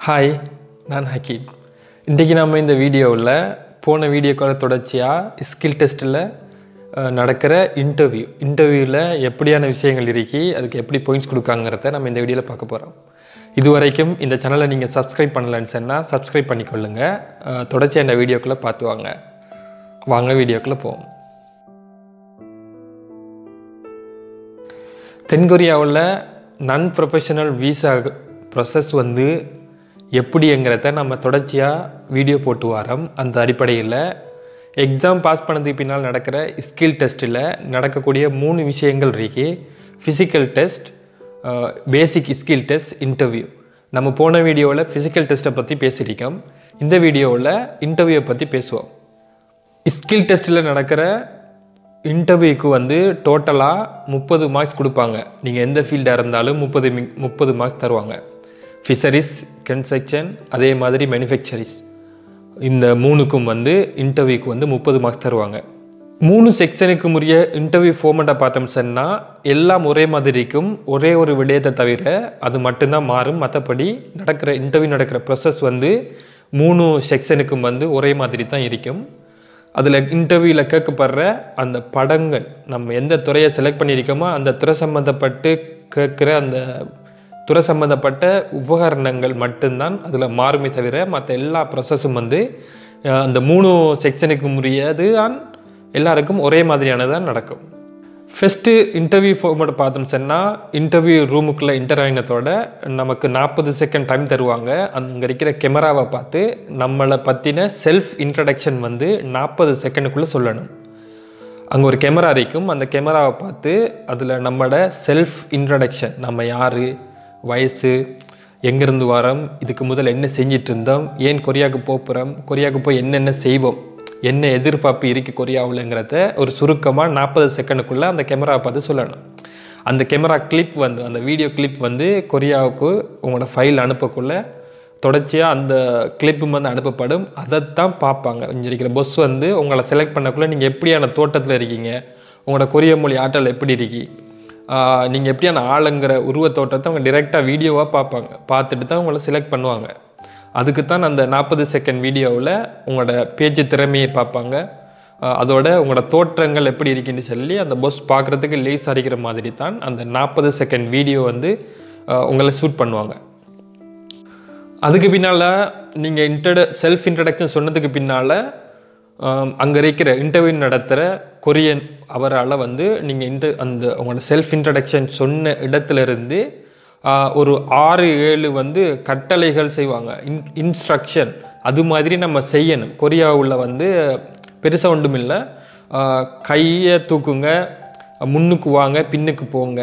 Hi, நான் ஹக்கீம். இன்றைக்கி நம்ம இந்த வீடியோவில் போன வீடியோக்கால தொடர்ச்சியாக ஸ்கில் டெஸ்ட்டில் நடக்கிற இன்டர்வியூவில் எப்படியான விஷயங்கள் இருக்கி அதுக்கு எப்படி பாயிண்ட்ஸ் கொடுக்காங்கிறத நம்ம இந்த வீடியோவில் பார்க்க போகிறோம். இது வரைக்கும் இந்த சேனலை நீங்கள் சப்ஸ்கிரைப் பண்ணலன்னு சொன்னால் சப்ஸ்கிரைப் பண்ணிக்கொள்ளுங்கள். தொடர்ச்சியாக இந்த வீடியோக்குள்ளே பார்த்து வாங்க வீடியோக்குள்ளே போவோம். தென்கொரியாவில் நான் ப்ரொஃபஷனல் விசா ப்ரொசஸ் எப்படிங்கிறத நம்ம தொடர்ச்சியாக வீடியோ போட்டு வரோம். அந்த அடிப்படையில் எக்ஸாம் பாஸ் பண்ணதுக்கு பின்னால் நடக்கிற ஸ்கில் டெஸ்ட்டில் நடக்கக்கூடிய 3 விஷயங்கள் இருக்கு. Physical test, basic skill test, interview. நம்ம போன வீடியோவில் ஃபிசிக்கல் டெஸ்ட்டை பற்றி பேசியிருக்கோம். இந்த வீடியோவில் இன்டர்வியூவை பற்றி பேசுவோம். ஸ்கில் டெஸ்ட்டில் நடக்கிற இன்டர்வியூக்கு டோட்டலாக 30 மார்க்ஸ் கொடுப்பாங்க. நீங்கள் எந்த ஃபீல்டாக இருந்தாலும் 30 மார்க்ஸ் தருவாங்க. ஃபிஷரிஸ், கன்ஸ்ட்ரக்ஷன், அதே மாதிரி மேனுஃபேக்சரிஸ், இந்த 3க்கும் இன்டர்வியூக்கு 30 மார்க்ஸ் தருவாங்க. 3 செக்ஷனுக்கு முறைய இன்டர்வியூ ஃபார்மேட்டை பார்த்தோம்னு சொன்னால் எல்லாம் ஒரே மாதிரி இருக்கும். ஒரே ஒரு விடயத்தை தவிர அது மட்டும்தான் மாறும். மற்றபடி இன்டர்வியூ நடக்கிற ப்ரொசஸ் 3 செக்ஷனுக்கும் ஒரே மாதிரி தான் இருக்கும். அதில் இன்டர்வியூவில் கேட்கப்படுற அந்த படங்கள், நம்ம எந்த துறையை செலக்ட் பண்ணியிருக்கோமோ அந்த துறை சம்மந்தப்பட்டு கேட்குற அந்த துறை சம்மந்தப்பட்ட உபகரணங்கள் மட்டும்தான் அதில் மாறுமே தவிர மற்ற எல்லா ப்ரொசஸும் அந்த 3 செக்ஷனுக்கு முறையது தான் எல்லாருக்கும் ஒரே மாதிரியானதான் நடக்கும். ஃபஸ்ட்டு இன்டர்வியூ ஃபார்மேட் பார்த்தோம்னு சொன்னால் இன்டர்வியூ ரூமுக்குள்ளே என்டர் ஆகினத்தோட நமக்கு 40 செகண்ட் டைம் தருவாங்க. அங்கே இருக்கிற கேமராவை பார்த்து நம்மளை பற்றின செல்ஃப் இன்ட்ரடக்ஷன் 40 செகண்டுக்குள்ளே சொல்லணும். அங்கே ஒரு கேமரா இருக்கும். அந்த கேமராவை பார்த்து அதில் நம்மளோட செல்ஃப் இன்ட்ரடக்ஷன், நம்ம யார், வயசு, எங்கேருந்து வரோம், இதுக்கு முதல் என்ன செஞ்சிட்டு இருந்தோம், ஏன் கொரியாவுக்கு போகிறோம், கொரியாவுக்கு போய் என்னென்ன செய்வோம், என்ன எதிர்பார்ப்பு இருக்குது கொரியாவில்ங்கிறத ஒரு சுருக்கமாக 40 செகண்டுக்குள்ளே அந்த கேமராவை பார்த்து சொல்லணும். அந்த கேமரா கிளிப் அந்த வீடியோ கிளிப் கொரியாவுக்கு உங்களோட ஃபைல் அனுப்பக்குள்ளே தொடர்ச்சியாக அந்த கிளிப்பு அனுப்பப்படும். அதைத்தான் பார்ப்பாங்க. இங்கே இருக்கிற பொஸ் உங்களை செலக்ட் பண்ணக்குள்ளே நீங்கள் எப்படியான தோட்டத்தில் இருக்கீங்க, உங்களோட கொரிய மொழி ஆற்றல் எப்படி இருக்கி, நீங்கள் எப்படியான ஆளுங்கிற உருவத்தோட்டத்தை அவங்க டிரெக்டாக வீடியோவாக பார்ப்பாங்க. பார்த்துட்டு தான் உங்களை செலக்ட் பண்ணுவாங்க. அதுக்கு தான் அந்த 40 செகண்ட் வீடியோவில் உங்களோட பேச்சு திறமையை பார்ப்பாங்க. அதோட உங்களோட தோற்றங்கள் எப்படி இருக்குன்னு சொல்லி அந்த பொஸ் பார்க்குறதுக்கு லேஸ் அடிக்கிற மாதிரி தான் அந்த 40 செகண்ட் வீடியோ உங்களை ஷூட் பண்ணுவாங்க. அதுக்கு பின்னால் நீங்கள் செல்ஃப் இன்ட்ரடக்ஷன் சொன்னதுக்கு பின்னால் அங்கே இருக்கிற இன்டர்வியூ நடத்துகிற கொரியன் அவரால் நீங்கள் உங்களோட செல்ஃப் இன்ட்ரடக்ஷன் சொன்ன இடத்துலேருந்து ஒரு 6-7 கட்டளைகள் செய்வாங்க, இன்ஸ்ட்ரக்ஷன். அது மாதிரி நம்ம செய்யணும். கொரியாவில் பெருசாக ஒன்றும் இல்லை. கையை தூக்குங்க, முன்னுக்கு வாங்க, பின்னுக்கு போங்க,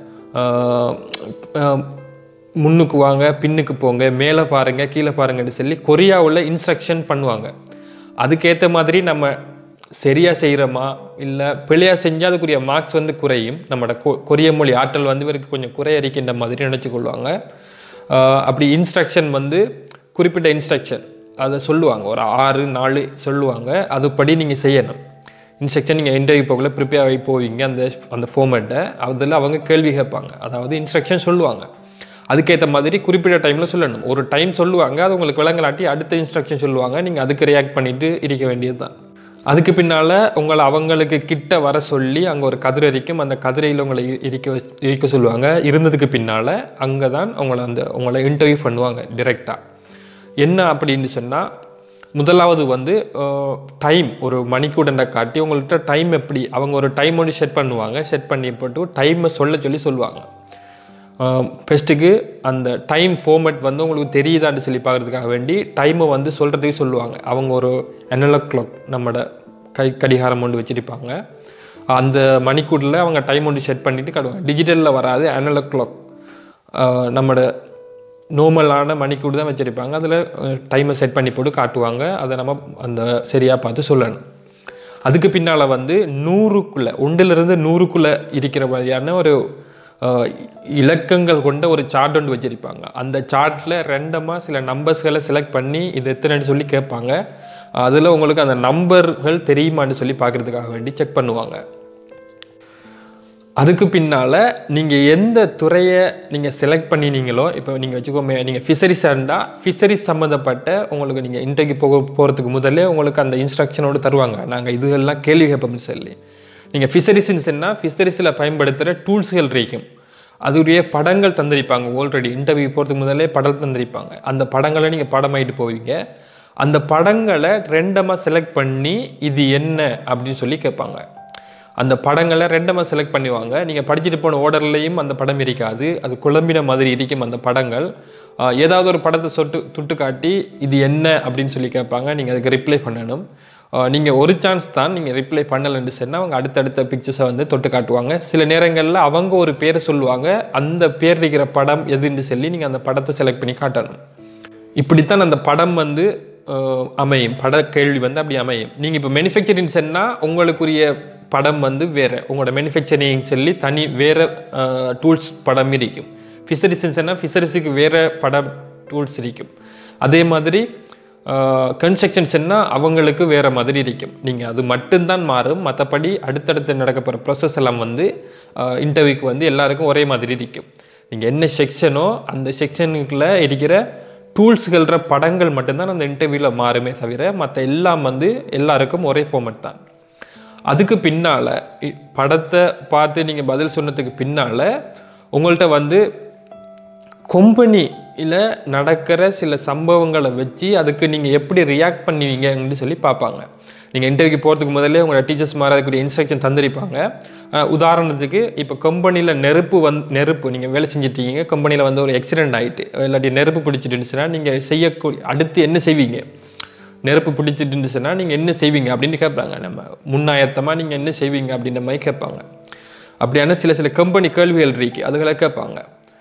முன்னுக்கு வாங்க, பின்னுக்கு போங்க, மேலே பாருங்கள், கீழே பாருங்கன்னு சொல்லி கொரியாவில் இன்ஸ்ட்ரக்ஷன் பண்ணுவாங்க. அதுக்கேற்ற மாதிரி நம்ம சரியாக செய்கிறோமா இல்லை பிழையாக செஞ்சால் அதுக்குரிய மார்க்ஸ் குறையும். நம்மளோட கொரிய மொழி ஆற்றல் இவருக்கு கொஞ்சம் குறையறிக்கின்ற மாதிரி நினச்சிக்கொள்வாங்க. அப்படி இன்ஸ்ட்ரக்ஷன் குறிப்பிட்ட இன்ஸ்ட்ரக்ஷன் அதை சொல்லுவாங்க, ஒரு 6-4 சொல்லுவாங்க. அதுபடி நீங்கள் செய்யணும். இன்ஸ்ட்ரக்ஷன் நீங்கள் இன்டர்வியூ போகல ப்ரிப்பேர் ஆகி போவீங்க. அந்த ஃபார்மேட்டை அதில் அவங்க கேள்வி கேட்பாங்க. அதாவது இன்ஸ்ட்ரக்ஷன் சொல்லுவாங்க, அதுக்கேற்ற மாதிரி குறிப்பிட்ட டைமில் சொல்லணும். ஒரு டைம் சொல்லுவாங்க, அது உங்களுக்கு விளங்கலாட்டி அடுத்த இன்ஸ்ட்ரக்ஷன் சொல்லுவாங்க. நீங்கள் அதுக்கு ரியாக்ட் பண்ணிவிட்டு இருக்க வேண்டியது தான். அதுக்கு பின்னால் உங்களை அவங்களுக்கு கிட்ட வர சொல்லி அங்கே ஒரு கதிரை இருக்கும். அந்த கதிரையில் உங்களை இருக்க சொல்லுவாங்க. இருந்ததுக்கு பின்னால் அங்கே தான் உங்களை இன்டர்வியூ பண்ணுவாங்க டிரெக்டாக. என்ன அப்படின்னு சொன்னால் முதலாவது டைம், ஒரு மணிக்கூடண்டை காட்டி உங்கள்கிட்ட டைம் எப்படி, அவங்க ஒரு டைம் செட் பண்ணுவாங்க. செட் பண்ணி போட்டு டைமை சொல்லுவாங்க. ஃபஸ்ட்டுக்கு அந்த டைம் ஃபார்மேட் உங்களுக்கு தெரியுதான்னு சொல்லி பார்க்குறதுக்காக வேண்டி டைமை சொல்கிறதுக்கு சொல்லுவாங்க. அவங்க ஒரு அனலாக் கிளாக், நம்மளோட கடிகாரம் வச்சுருப்பாங்க. அந்த மணிக்கூட்டில் அவங்க டைம் செட் பண்ணிவிட்டு காட்டுவாங்க. டிஜிட்டலில் வராது, அனலாக் கிளாக், நம்மளோட நார்மலான மணிக்கூடு தான் வச்சுருப்பாங்க. அதில் டைமை செட் பண்ணி போட்டு காட்டுவாங்க. அதை நம்ம அந்த சரியாக பார்த்து சொல்லணும். அதுக்கு பின்னால் 100க்குள்ளே 1லிருந்து 100க்குள்ளே இருக்கிற மாதிரியான ஒரு இலக்கங்கள் கொண்ட ஒரு சார்ட் வச்சுருப்பாங்க. அந்த சார்ட்டில் ரெண்டமாக சில நம்பர்ஸ்களை செலக்ட் பண்ணி இது எத்தனைன்னு சொல்லி கேட்பாங்க. அதில் உங்களுக்கு அந்த நம்பர்கள் தெரியுமான்னு சொல்லி பார்க்குறதுக்காக வேண்டி செக் பண்ணுவாங்க. அதுக்கு பின்னால் நீங்கள் எந்த துறையை நீங்கள் செலக்ட் பண்ணினீங்களோ, இப்போ நீங்கள் வச்சுக்கோமே, நீங்கள் ஃபிஷரிஸாக இருந்தால் ஃபிஷரிஸ் சம்மந்தப்பட்ட உங்களுக்கு நீங்கள் இன்டர்வியூ போகிறதுக்கு முதல்ல உங்களுக்கு அந்த இன்ஸ்ட்ரக்ஷனோடு தருவாங்க. நாங்கள் இதுகள்லாம் கேள்வி கேட்போம்னு சொல்லி. நீங்கள் ஃபிஷரிஸ்ன்னு சொன்னால் ஃபிஷரிஸில் பயன்படுத்துகிற டூல்ஸ்கள் இருக்கும். அதுடைய படங்கள் தந்திருப்பாங்க. ஆல்ரெடி இன்டர்வியூ போகிறதுக்கு முதல்லே படம் தந்திருப்பாங்க. அந்த படங்களை நீங்கள் படமாயிட்டு போவீங்க. அந்த படங்களை ரெண்டமாக செலக்ட் பண்ணி இது என்ன அப்படின்னு சொல்லி கேட்பாங்க. அந்த படங்களை ரெண்டமாக செலக்ட் பண்ணுவாங்க. நீங்கள் படிச்சுட்டு போன ஆர்டர்லேயும் அந்த படம் இருக்காது. அது குழம்பின மாதிரி இருக்கும் அந்த படங்கள். ஏதாவது ஒரு படத்தை தொட்டு காட்டி இது என்ன அப்படின்னு சொல்லி கேட்பாங்க. நீங்கள் அதுக்கு ரிப்ளை பண்ணணும். நீங்கள் ஒரு சான்ஸ் தான் நீங்கள் ரிப்ளை பண்ணலைன்னு சொன்னால் அவங்க அடுத்தடுத்த பிக்சர்ஸை வந்து தொட்டு காட்டுவாங்க. சில நேரங்களில் அவங்க ஒரு பேரை சொல்லுவாங்க. அந்த பேர் இருக்கிற படம் எதுன்னு சொல்லி நீங்கள் அந்த படத்தை செலக்ட் பண்ணி காட்டணும். இப்படித்தான் அந்த படம் வந்து அமையும். பட கேள்வி வந்து அப்படி அமையும். நீங்கள் இப்போ மேனுஃபேக்சரிங் சொன்னால் உங்களுக்குரிய படம் வந்து வேறு, உங்களோட மேனுஃபேக்சரிங் சொல்லி தனி வேறு டூல்ஸ் படம் இருக்கும். ஃபிஷரிஸ்ன்னு சொன்னால் ஃபிஷரிஸுக்கு வேறு படம் டூல்ஸ் இருக்கும். அதே மாதிரி கன்ஸ்ட்ரக்ஷன்ஸ்னால் அவங்களுக்கு வேறு மாதிரி இருக்கும். நீங்கள் அது மட்டும்தான் மாறும். மற்றபடி அடுத்தடுத்து நடக்க போகிற ப்ராசஸ் எல்லாம் வந்து இன்டர்வியூக்கு வந்து எல்லாருக்கும் ஒரே மாதிரி இருக்கும். நீங்கள் என்ன செக்ஷனோ அந்த செக்ஷனுக்குள்ளே இருக்கிற டூல்ஸ்கள்ற படங்கள் மட்டும்தான் அந்த இன்டர்வியூவில் மாறுமே தவிர மற்ற எல்லாம் வந்து எல்லாருக்கும் ஒரே ஃபார்மேட் தான். அதுக்கு பின்னால் படத்தை பார்த்து நீங்கள் பதில் சொன்னதுக்கு பின்னால் உங்கள்கிட்ட வந்து கம்பெனியில் நடக்கிற சில சம்பவங்களை வச்சு அதுக்கு நீங்கள் எப்படி ரியாக்ட் பண்ணுவீங்கன்னு சொல்லி பார்ப்பாங்க. நீங்கள் இன்டர்வியூக்கு போகிறதுக்கு முதல்ல உங்களோட டீச்சர்ஸ் மாதிரி அதுக்குரிய இன்ஸ்ட்ரக்ஷன் தந்திருப்பாங்க. உதாரணத்துக்கு இப்போ கம்பெனியில் நெருப்பு நீங்கள் வேலை செஞ்சிட்டீங்க. கம்பெனியில் வந்து ஒரு ஆக்சிடென்ட் ஆகிட்டு இல்லாட்டி நெருப்பு பிடிச்சிட்டுருந்துச்சுன்னா நீங்கள் செய்யக்கூடிய அடுத்து என்ன செய்வீங்க? நெருப்பு பிடிச்சிட்டுருந்துச்சுன்னா நீங்கள் என்ன செய்வீங்க அப்படின்னு கேட்பாங்க. நம்ம முன்னாயத்தமாக நீங்கள் என்ன செய்வீங்க அப்படின்ற மாதிரி கேட்பாங்க. அப்படியான சில கம்பெனி கேள்விகள் இருக்கு, அதுகளை கேட்பாங்க.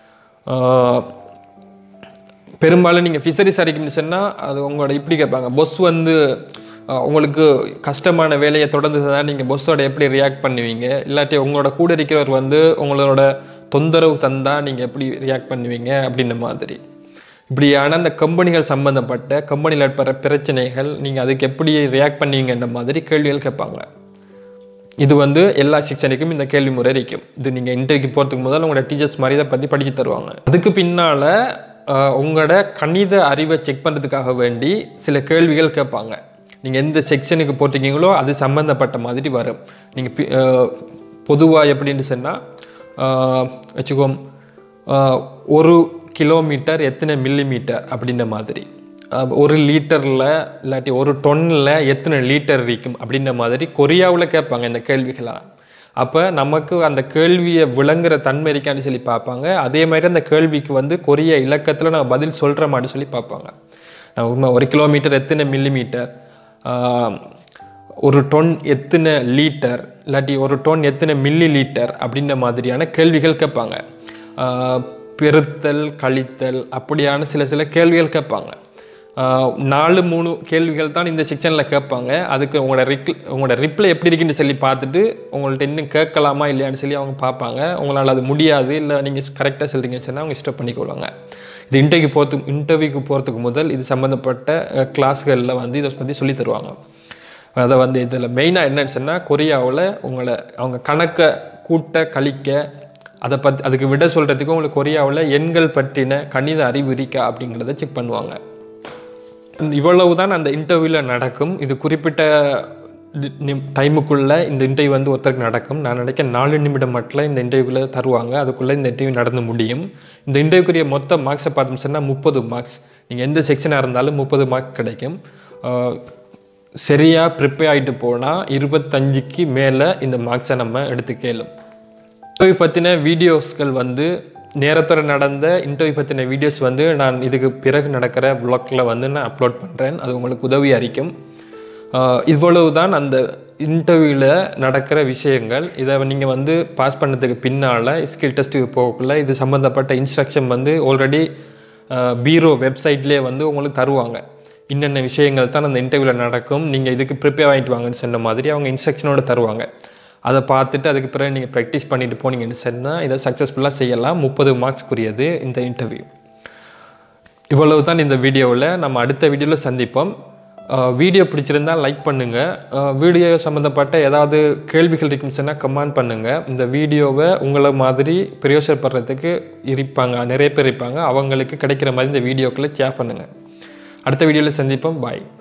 பெரும்பாலும் நீங்கள் ஃபிஷரிஸ் அடிக்கணும்னு சொன்னால் அது உங்களோட இப்படி கேட்பாங்க. பொஸ் வந்து உங்களுக்கு கஷ்டமான வேலையை தொடர்ந்து தான் நீங்கள் பொஸ்ஸோட எப்படி ரியாக்ட் பண்ணுவீங்க? இல்லாட்டி உங்களோட கூட இருக்கிறவர் வந்து உங்களோட தொந்தரவு தந்தால் நீங்கள் எப்படி ரியாக்ட் பண்ணுவீங்க அப்படின்ற மாதிரி. இப்படியான அந்த கம்பெனிகள் சம்மந்தப்பட்ட கம்பெனியில் ஏற்படுற பிரச்சனைகள் நீங்கள் அதுக்கு எப்படி ரியாக்ட் பண்ணுவீங்கன்ற மாதிரி கேள்விகள் கேட்பாங்க. இது வந்து எல்லா செக்ஷனுக்கும் இந்த கேள்வி முறை இருக்கும். இது நீங்கள் இன்டர்வியூக்கு போகிறதுக்கு முதல்ல உங்களோட டீச்சர்ஸ் மாதிரி இதை பற்றி படித்து தருவாங்க. அதுக்கு பின்னால் உங்களோட கணித அறிவை செக் பண்ணுறதுக்காக வேண்டி சில கேள்விகள் கேட்பாங்க. நீங்கள் எந்த செக்ஷனுக்கு போட்டிருக்கீங்களோ அது சம்மந்தப்பட்ட மாதிரி வரும். நீங்கள் பொதுவாக எப்படின்னு சொன்னால் வச்சுக்கோம், 1 கிலோமீட்டர் எத்தனை மில்லிமீட்டர் அப்படின்ற மாதிரி, 1 லிட்டரில் இல்லாட்டி 1 டொன்னில் எத்தனை லிட்டர் இருக்கும் அப்படின்ற மாதிரி கொரியாவில் கேட்பாங்க இந்த கேள்விகளாக. அப்போ நமக்கு அந்த கேள்வியை விளங்குற தன்மை இருக்கான்னு சொல்லி பார்ப்பாங்க. அதே மாதிரி அந்த கேள்விக்கு வந்து கொரிய இலக்கத்தில் நம்ம பதில் சொல்கிற மாதிரி சொல்லி பார்ப்பாங்க. நம்ம 1 கிலோமீட்டர் எத்தனை மில்லிமீட்டர், 1 டொன் எத்தனை லீட்டர், இல்லாட்டி 1 டொன் எத்தனை மில்லி லீட்டர் அப்படின்ற மாதிரியான கேள்விகள் கேட்பாங்க. பெருத்தல் கழித்தல் அப்படியான சில கேள்விகள் கேட்பாங்க. 4-3 கேள்விகள் தான் இந்த செக்ஷனில் கேட்பாங்க. அதுக்கு உங்களோட ரிப்ளை எப்படி இருக்குன்னு சொல்லி பார்த்துட்டு உங்கள்கிட்ட இன்னும் கேட்கலாமா இல்லையான்னு சொல்லி அவங்க பார்ப்பாங்க. உங்களால் அது முடியாது, இல்லை நீங்கள் கரெக்டாக சொல்கிறீங்கன்னு சொன்னால் அவங்க இஷ்டம் பண்ணிக்கொள்வாங்க. இது இன்டர்வியூக்கு போகிறதுக்கு முதல் இது சம்மந்தப்பட்ட கிளாஸ்களில் வந்து இதை பற்றி சொல்லி தருவாங்க. அதை வந்து இதில் மெயினாக என்னன்னு சொன்னால் கொரியாவில் அவங்க கணக்கை கூட்ட கழிக்க அதை பற்றி அதுக்கு விட சொல்கிறதுக்கு உங்களுக்கு கொரியாவில் எண்கள் பற்றின கணித அறிவு இருக்கா அப்படிங்கிறத செக் பண்ணுவாங்க. இவ்வளவு தான் அந்த இன்டர்வியூவில் நடக்கும். இது குறிப்பிட்ட டைமுக்குள்ளே இந்த இன்டர்வியூ வந்து ஒருத்தருக்கு நடக்கும். நான் நினைக்கிறேன் 4 நிமிடம் மட்டும் இந்த இன்டர்வியூக்குள்ளே தருவாங்க. அதுக்குள்ளே இந்த இன்டர்வியூ நடந்து முடியும். இந்த இன்டர்வியூக்குரிய மொத்த மார்க்ஸை பார்த்தோம்னு சொன்னால் 30 மார்க்ஸ். நீங்கள் எந்த செக்ஷனாக இருந்தாலும் 30 மார்க் கிடைக்கும். சரியாக ப்ரிப்பேர் ஆகிட்டு போனால் 25க்கு மேலே இந்த மார்க்ஸை நம்ம எடுத்துக்கலும். இன்டர்வியூ பற்றின வீடியோஸ்கள் வந்து நேரத்தோட நடந்த இன்டர்வியூ பற்றின வீடியோஸ் வந்து நான் இதுக்கு பிறகு நடக்கிற வ்ளாகில் வந்து நான் அப்லோட் பண்ணுறேன். அது உங்களுக்கு உதவியாக இருக்கும். இவ்வளவு தான் அந்த இன்டர்வியூவில் நடக்கிற விஷயங்கள். இதை நீங்கள் வந்து பாஸ் பண்ணதுக்கு பின்னால் ஸ்கில் டெஸ்ட்டுக்கு போகக்குள்ள இது சம்மந்தப்பட்ட இன்ஸ்ட்ரக்ஷன் வந்து ஆல்ரெடி பீரோ வெப்சைட்லேயே வந்து உங்களுக்கு தருவாங்க. இன்னென்ன விஷயங்கள் தான் அந்த இன்டர்வியூவில் நடக்கும், நீங்கள் இதுக்கு ப்ரிப்பேர் ஆகிட்டு வாங்கன்னு சொன்ன மாதிரி அவங்க இன்ஸ்ட்ரக்ஷனோடு தருவாங்க. அதை பார்த்துட்டு அதுக்கு பிறகு நீங்கள் ப்ராக்டிஸ் பண்ணிட்டு போனீங்கன்னு சொன்னால் இதை சக்ஸஸ்ஃபுல்லாக செய்யலாம். 30 மார்க்ஸ்க்குரியது இந்த இன்டர்வியூ. இவ்வளவு தான் இந்த வீடியோவில். நம்ம அடுத்த வீடியோவில் சந்திப்போம். வீடியோ பிடிச்சிருந்தால் லைக் பண்ணுங்கள். வீடியோ சம்மந்தப்பட்ட ஏதாவது கேள்விகள் இருந்துச்சுன்னா கமெண்ட் பண்ணுங்கள். இந்த வீடியோவை உங்களை மாதிரி பிரயோஜனப்படுறதுக்கு நிறைய பேர் இருப்பாங்க. அவங்களுக்கு கிடைக்கிற மாதிரி இந்த வீடியோக்களை ஷேர் பண்ணுங்கள். அடுத்த வீடியோவில் சந்திப்போம். பாய்.